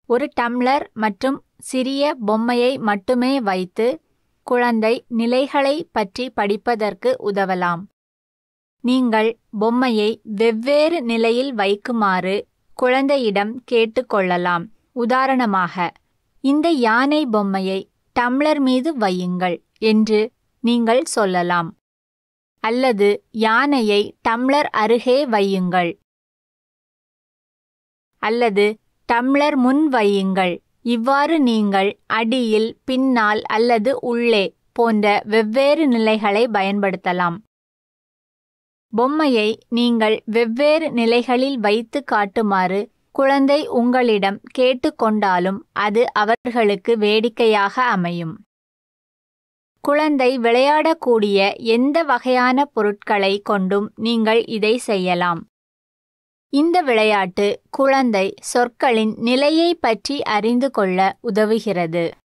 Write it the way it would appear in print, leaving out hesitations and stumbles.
ஒரு டம்ளர் மற்றும் சிறிய பொம்மையை மட்டுமே வைத்து குழந்தை நிலைகளை பற்றி படிப்பதற்கு உதவலாம். நீங்கள் பொம்மையை வெவ்வேறு நிலையில் வைக்குமாறு குழந்தையிடம் கேட்டுக்கொள்ளலாம். உதாரணமாக, இந்த யானை பொம்மையை டம்ளர் மீது வையுங்கள் என்று நீங்கள் சொல்லலாம். அல்லது யானையை டம்ளர் அருகே வையுங்கள். அல்லது டம்ளர் முன் வையுங்கள். இவ்வாறு நீங்கள் அடியில், பின்னால் அல்லது உள்ளே போன்ற வெவ்வேறு நிலைகளை பயன்படுத்தலாம். பொம்மையை நீங்கள் வெவ்வேறு நிலைகளில் வைத்து காட்டுமாறு குழந்தை உங்களிடம் கேட்டுக்கொண்டாலும் அது அவர்களுக்கு வேடிக்கையாக அமையும். குழந்தை விளையாடக்கூடிய எந்த வகையான பொருட்களை கொண்டும் நீங்கள் இதை செய்யலாம். இந்த விளையாட்டு குழந்தை சொற்களின் நிலையை பற்றி அறிந்து கொள்ள உதவுகிறது.